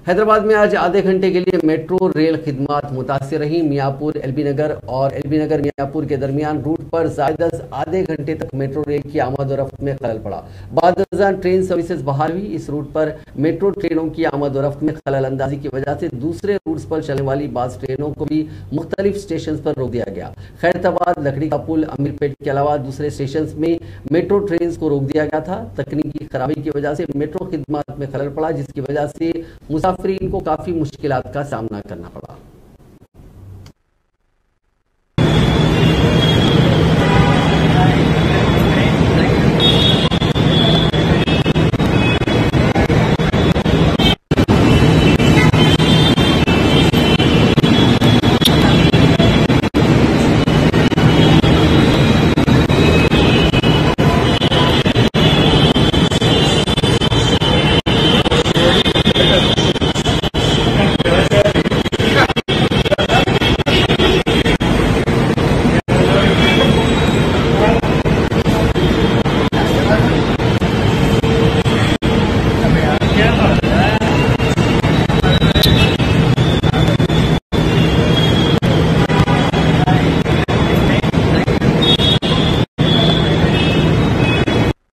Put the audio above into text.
हैदराबाद में आज आधे घंटे के लिए मेट्रो रेल खिदमत मुतासिर रही। मियाँपुर एलबी नगर और एलबी नगर मियाँपुर के दरमियान रूट पर ज़ायदस आधे घंटे तक मेट्रो रेल की आमद और रफ्त में खलल पड़ा। बाद ट्रेन सर्विसेज बहाल हुई। इस रूट पर मेट्रो ट्रेनों की आमद और रफ्त में खलल अंदाजी की वजह से दूसरे रूट्स पर चलने वाली बाज़ ट्रेनों को भी मुख्तलिफ स्टेशन पर रोक दिया गया। खैरताबाद, लकड़ी का पुल, अमीरपेट के अलावा दूसरे स्टेशन में मेट्रो ट्रेन को रोक दिया गया था। तकनीकी खराबी की वजह से मेट्रो खिदमत में खलल पड़ा, जिसकी वजह से मुसाफिरीन को काफ़ी मुश्किलात का सामना करना पड़ा।